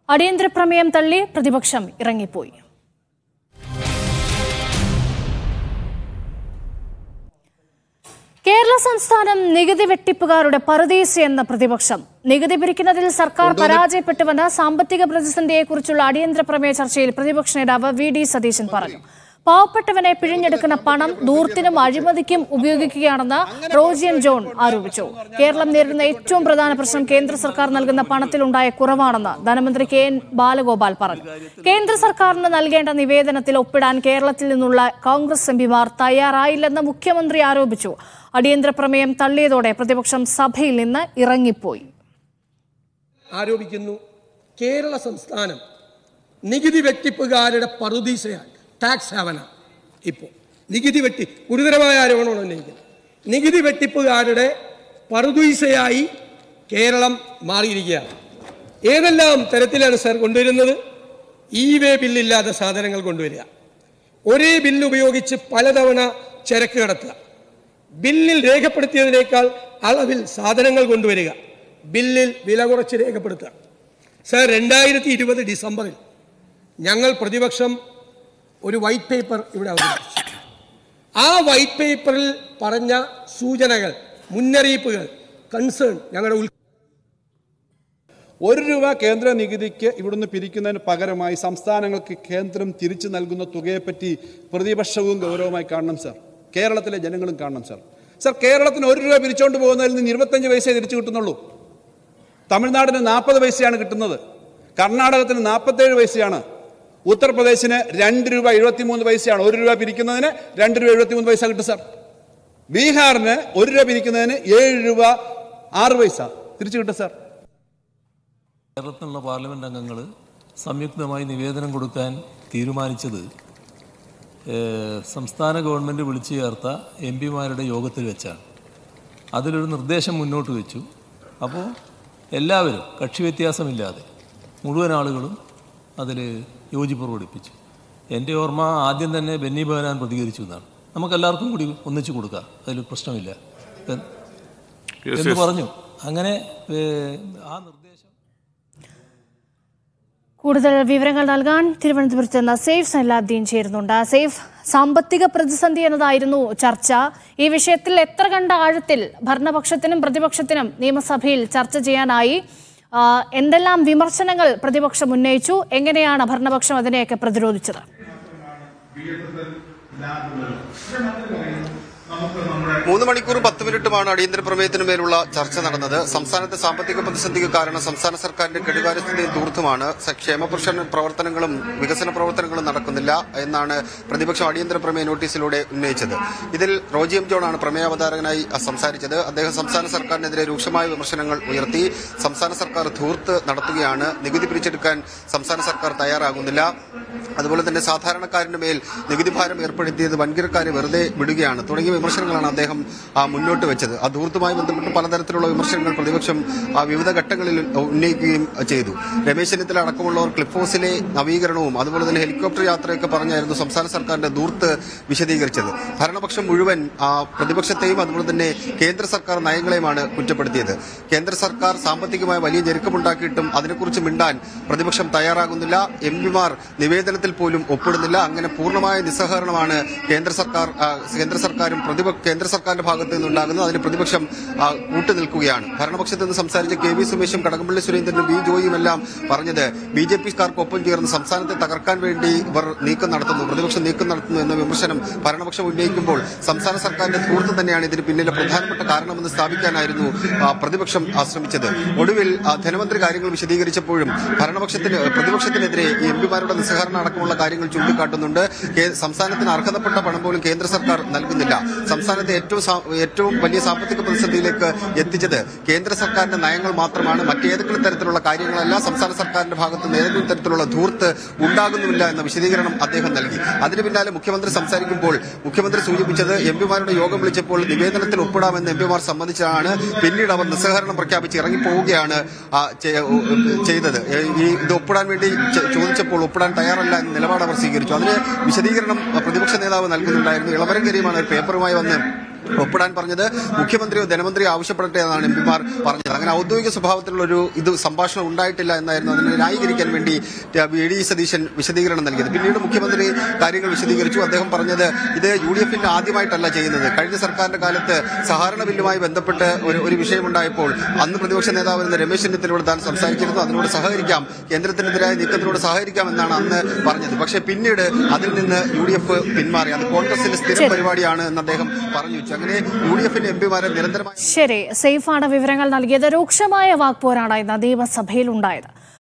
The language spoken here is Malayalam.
അടിയന്തര പ്രമേയം തള്ളി പ്രതിപക്ഷം ഇറങ്ങിപ്പോയി. കേരള സംസ്ഥാനം നികുതി വെട്ടിപ്പുകാരുടെ പറുദീസയെന്ന പ്രതിപക്ഷം. നികുതി പിരിക്കുന്നതിൽ സർക്കാർ പരാജയപ്പെട്ടുവെന്ന് സാമ്പത്തിക പ്രതിസന്ധിയെക്കുറിച്ചുള്ള അടിയന്തര പ്രമേയ ചർച്ചയിൽ പ്രതിപക്ഷ നേതാവ് വി.ഡി. സതീശൻ പറഞ്ഞു. പാവപ്പെട്ടവനെ പിഴിഞ്ഞെടുക്കുന്ന പണം ധൂർത്തിനും അഴിമതിക്കും ഉപയോഗിക്കുകയാണെന്ന് റോജി എം ജോൺ ആരോപിച്ചു. കേരളം നേരിടുന്ന ഏറ്റവും പ്രധാന പ്രശ്നം കേന്ദ്ര സർക്കാർ നൽകുന്ന പണത്തിലുണ്ടായ കുറവാണെന്ന് ധനമന്ത്രി കെ.എൻ. ബാലഗോപാൽ പറഞ്ഞു. കേന്ദ്ര സർക്കാരിന് നൽകേണ്ട നിവേദനത്തിൽ ഒപ്പിടാൻ കേരളത്തിൽ നിന്നുള്ള കോൺഗ്രസ് എംപിമാർ തയ്യാറായില്ലെന്ന് മുഖ്യമന്ത്രി ആരോപിച്ചു. അടിയന്തര പ്രമേയം തള്ളിയതോടെ പ്രതിപക്ഷം സഭയിൽ നിന്ന് ഇറങ്ങിപ്പോയി. ആരോപിക്കുന്നു കേരള സംസ്ഥാനം നികുതി വെട്ടിപ്പുകാരുടെ പറുദീസയാണ്, ടാക്സ് ഹേവന. ഇപ്പോൾ നികുതി വെട്ടി ഗുരുതരമായ ആരോപണമാണ് ഉന്നയിക്കുന്നത്. നികുതി വെട്ടിപ്പുകാരുടെ പറുദീസയായി കേരളം മാറിയിരിക്കുകയാണ്. ഏതെല്ലാം തരത്തിലാണ് സർ കൊണ്ടുവരുന്നത്? വേ ബില്ലില്ലാത്ത സാധനങ്ങൾ കൊണ്ടുവരിക, ഒരേ ബില്ല് ഉപയോഗിച്ച് പലതവണ ചരക്ക് കടത്തുക, ബില്ലിൽ രേഖപ്പെടുത്തിയതിനേക്കാൾ അളവിൽ സാധനങ്ങൾ കൊണ്ടുവരിക, ബില്ലിൽ വില കുറച്ച് രേഖപ്പെടുത്തുക. സർ, 2020 ഡിസംബറിൽ ഞങ്ങൾ പ്രതിപക്ഷം ഒരു വൈറ്റ് പേപ്പർ ഇവിടെ അവതരിപ്പിച്ചു. ആ വൈറ്റ് പേപ്പറിൽ പറഞ്ഞ സൂചനകൾ, മുന്നറിയിപ്പുകൾ, കൺസേൺ ഞങ്ങളുടെ ₹1 കേന്ദ്ര നികുതിക്ക് ഇവിടുന്ന് പിരിക്കുന്നതിന് പകരമായി സംസ്ഥാനങ്ങൾക്ക് കേന്ദ്രം തിരിച്ചു നൽകുന്ന തുകയെപ്പറ്റി പ്രതിപക്ഷവും ഗൗരവമായി കാണണം സർ. കേരളത്തിലെ ജനങ്ങളും കാണണം സർ. സർ, കേരളത്തിന് ₹1 പിരിച്ചുകൊണ്ട് പോകുന്നതിൽ നിന്ന് 25 പൈസ തിരിച്ചു കിട്ടുന്നുള്ളൂ. തമിഴ്നാടിന് 40 പൈസയാണ് കിട്ടുന്നത്, കർണാടകത്തിന് 47 പൈസയാണ്, ഉത്തർപ്രദേശിന് ₹2.73 പൈസയാണ്. ₹1 പിരിക്കുന്നതിന് ₹2.73 കിട്ടും സർ. ബീഹാറിന് ₹1 പിരിക്കുന്നതിന് ₹7.06 തിരിച്ചു കിട്ടും സർ. കേരളത്തിലുള്ള പാർലമെന്റ് അംഗങ്ങൾ സംയുക്തമായി നിവേദനം കൊടുക്കാൻ തീരുമാനിച്ചത് സംസ്ഥാന ഗവൺമെൻറ് വിളിച്ചു ചേർത്ത എംപിമാരുടെ യോഗത്തിൽ വെച്ചാണ്. അതിലൊരു നിർദ്ദേശം മുന്നോട്ട് വെച്ചു. അപ്പോൾ എല്ലാവരും കക്ഷി വ്യത്യാസമില്ലാതെ മുഴുവൻ ആളുകളും അതിൽ യോജിപ്പ് പ്രകടിപ്പിച്ചു. എൻ്റെ ഓർമ്മ ആദ്യം തന്നെ ബെന്നി ബെഹനാൻ പ്രതികരിച്ചു എന്നാണ്. നമുക്കെല്ലാവർക്കും കൂടി ഒന്നിച്ചു കൊടുക്കാം, അതിൽ പ്രശ്നമില്ല എന്ന് പറഞ്ഞു. അങ്ങനെ ആ നിർദ്ദേശം. കൂടുതൽ വിവരങ്ങൾ നൽകാൻ തിരുവനന്തപുരത്ത് നിന്ന് സെയ്ഫ് സൈലാദ്ദീൻ ചേരുന്നുണ്ട്. സെയ്ഫ്, സാമ്പത്തിക പ്രതിസന്ധി എന്നതായിരുന്നു ചർച്ച. ഈ വിഷയത്തിൽ എത്ര കണ്ട ആഴത്തിൽ ഭരണപക്ഷത്തിനും പ്രതിപക്ഷത്തിനും നിയമസഭയിൽ ചർച്ച ചെയ്യാനായി? എന്തെല്ലാം വിമർശനങ്ങൾ പ്രതിപക്ഷം ഉന്നയിച്ചു? എങ്ങനെയാണ് ഭരണപക്ഷം അതിനെയൊക്കെ പ്രതിരോധിച്ചത്? 3 മണിക്കൂറും 10 മിനിറ്റുമാണ് അടിയന്തര പ്രമേയത്തിന് മേലുള്ള ചർച്ച നടന്നത്. സംസ്ഥാനത്തെ സാമ്പത്തിക പ്രതിസന്ധിക്ക് കാരണം സംസ്ഥാന സർക്കാരിന്റെ കെടുകാര്യസ്ഥതയും ധൂർത്തുമാണ്. ക്ഷേമപുരുഷ പ്രവർത്തനങ്ങളും വികസന പ്രവർത്തനങ്ങളും നടക്കുന്നില്ല എന്നാണ് പ്രതിപക്ഷം അടിയന്തര പ്രമേയ നോട്ടീസിലൂടെ ഉന്നയിച്ചത്. ഇതിൽ റോജി എം ജോണാണ് പ്രമേയാവതാരകനായി സംസാരിച്ചത്. അദ്ദേഹം സംസ്ഥാന സർക്കാരിനെതിരെ രൂക്ഷമായ വിമർശനങ്ങൾ ഉയർത്തി. സംസ്ഥാന സർക്കാർ ധൂർത്ത് നടത്തുകയാണ്, നികുതി പിരിച്ചെടുക്കാൻ സംസ്ഥാന സർക്കാർ തയ്യാറാകുന്നില്ല, അതുപോലെ തന്നെ സാധാരണക്കാരന്റെ മേൽ നികുതി ഭാരം ഏർപ്പെടുത്തിയത് വൻകിടക്കാരെ വെറുതെ വിടുകയാണ് തുടങ്ങിയ വിമർശനങ്ങളാണ് അദ്ദേഹം മുന്നോട്ട് വെച്ചത്. ആ ധൂർത്തുമായി ബന്ധപ്പെട്ട് പലതരത്തിലുള്ള വിമർശനങ്ങൾ പ്രതിപക്ഷം വിവിധ ഘട്ടങ്ങളിൽ ഉന്നയിക്കുകയും ചെയ്തു. രമേശ് ചെന്നിത്തല അടക്കമുള്ളവർ ക്ലിഫ് ഹൌസിലെ നവീകരണവും അതുപോലെ തന്നെ ഹെലികോപ്റ്റർ യാത്രയൊക്കെ പറഞ്ഞായിരുന്നു സംസ്ഥാന സർക്കാരിന്റെ ധൂർത്ത് വിശദീകരിച്ചത്. ഭരണപക്ഷം മുഴുവൻ പ്രതിപക്ഷത്തെയും അതുപോലെ തന്നെ കേന്ദ്ര സർക്കാർ നയങ്ങളെയുമാണ് കുറ്റപ്പെടുത്തിയത്. കേന്ദ്ര സർക്കാർ സാമ്പത്തികമായി വലിയ ഞെരുക്കമുണ്ടാക്കിയിട്ടും അതിനെക്കുറിച്ച് മിണ്ടാൻ പ്രതിപക്ഷം തയ്യാറാകുന്നില്ല. എംപിമാർ നിവേദനത്തിൽ പോലും ഒപ്പിടുന്നില്ല. അങ്ങനെ പൂർണ്ണമായ നിസ്സഹകരണമാണ് കേന്ദ്ര സർക്കാരും കേന്ദ്ര സർക്കാരിന്റെ ഭാഗത്ത് നിന്നുണ്ടാകുന്നത്. അതിന് പ്രതിപക്ഷം കൂട്ടുനിൽക്കുകയാണ്. ഭരണപക്ഷത്ത് നിന്ന് സംസാരിച്ച കെ.വി. സുമേഷും കടകംപള്ളി സുരേന്ദ്രനും വി. ജോയിയും എല്ലാം പറഞ്ഞത് ബി.ജെ.പിക്കാർക്കൊപ്പം ചേർന്ന് സംസ്ഥാനത്തെ തകർക്കാൻ വേണ്ടി ഇവർ നീക്കം നടത്തുന്നു, പ്രതിപക്ഷം നീക്കം നടത്തുന്നു എന്ന വിമർശനം ഭരണപക്ഷം ഉന്നയിക്കുമ്പോൾ സംസ്ഥാന സർക്കാരിന്റെ ധൂർത്ത് തന്നെയാണ് ഇതിന് പിന്നിലെ പ്രധാനപ്പെട്ട കാരണമെന്ന് സ്ഥാപിക്കാനായിരുന്നു പ്രതിപക്ഷം ശ്രമിച്ചത്. ഒടുവിൽ ധനമന്ത്രി കാര്യങ്ങൾ വിശദീകരിച്ചപ്പോഴും പ്രതിപക്ഷത്തിനെതിരെ എംപിമാരുടെ നിസ്സഹകരണം അടക്കമുള്ള കാര്യങ്ങൾ ചൂണ്ടിക്കാട്ടുന്നുണ്ട്. സംസ്ഥാനത്തിന് അർഹതപ്പെട്ട പണം പോലും കേന്ദ്ര സർക്കാർ നൽകുന്നില്ല. സംസ്ഥാനത്തെ ഏറ്റവും വലിയ സാമ്പത്തിക പ്രതിസന്ധിയിലേക്ക് എത്തിച്ചത് കേന്ദ്ര സർക്കാരിന്റെ നയങ്ങൾ മാത്രമാണ്, മറ്റേതെങ്കിലും തരത്തിലുള്ള കാര്യങ്ങളല്ല. സംസ്ഥാന സർക്കാരിന്റെ ഭാഗത്ത് നിന്ന് ഏതെങ്കിലും തരത്തിലുള്ള ധൂർത്ത് ഉണ്ടാകുന്നുമില്ല എന്ന വിശദീകരണം അദ്ദേഹം നൽകി. അതിന് പിന്നാലെ മുഖ്യമന്ത്രി സംസാരിക്കുമ്പോൾ മുഖ്യമന്ത്രി സൂചിപ്പിച്ചത് എംപിമാരുടെ യോഗം വിളിച്ചപ്പോൾ നിവേദനത്തിൽ ഒപ്പിടാമെന്ന് എംപിമാർ സമ്മതിച്ചതാണ്. പിന്നീട് അവർ നിസ്സഹകരണം പ്രഖ്യാപിച്ച് ഇറങ്ങിപ്പോവുകയാണ് ചെയ്തത്. ഇത് ഒപ്പിടാൻ വേണ്ടി ചോദിച്ചപ്പോൾ ഒപ്പിടാൻ തയ്യാറല്ല എന്ന നിലപാട് അവർ സ്വീകരിച്ചു. അതിന് വിശദീകരണം പ്രതിപക്ഷ നേതാവ് നൽകുന്നുണ്ടായിരുന്നു. ഇളവരം കരിയുമാണ് പേപ്പറുമായി വന്ന് ഒപ്പിടാൻ പറഞ്ഞത് മുഖ്യമന്ത്രിയോ ധനമന്ത്രിയോ ആവശ്യപ്പെടട്ടെ എന്നാണ് എംപിമാർ പറഞ്ഞത്. അങ്ങനെ ഔദ്യോഗിക സ്വഭാവത്തിലുള്ള ഒരു സംഭാഷണം ഉണ്ടായിട്ടില്ല എന്നായിരുന്നു അതിനെ ന്യായീകരിക്കാൻ വേണ്ടി വി ഡി സതീശൻ വിശദീകരണം നൽകിയത്. പിന്നീട് മുഖ്യമന്ത്രി കാര്യങ്ങൾ വിശദീകരിച്ചു. അദ്ദേഹം പറഞ്ഞത് ഇത് UDF ആദ്യമായിട്ടല്ല ചെയ്യുന്നത്. കഴിഞ്ഞ സർക്കാരിന്റെ കാലത്ത് സഹകരണ ബില്ലുമായി ബന്ധപ്പെട്ട് ഒരു വിഷയമുണ്ടായപ്പോൾ അന്ന് പ്രതിപക്ഷ നേതാവ് രമേശ് ചെന്നിത്തലയോട് താൻ സംസാരിച്ചിരുന്നു. അതിനോട് സഹകരിക്കാം, കേന്ദ്രത്തിനെതിരായ നീക്കത്തിനോട് സഹകരിക്കാം എന്നാണ് അന്ന് പറഞ്ഞത്. പക്ഷേ പിന്നീട് അതിൽ നിന്ന് UDF പിന്മാറി. അത് കോൺഗ്രസിന്റെ സ്ഥിരം പരിപാടിയാണ് എന്ന് അദ്ദേഹം പറഞ്ഞു വെച്ചു. അങ്ങനെ UDF എംപിമാരെ നിരന്തരമായി ശരി, സേഫാണ് വിവരങ്ങൾ നൽകിയത്. രൂക്ഷമായ വാക്പോരാണ് ഇന്ന് നിയമസഭയിൽ ഉണ്ടായത്.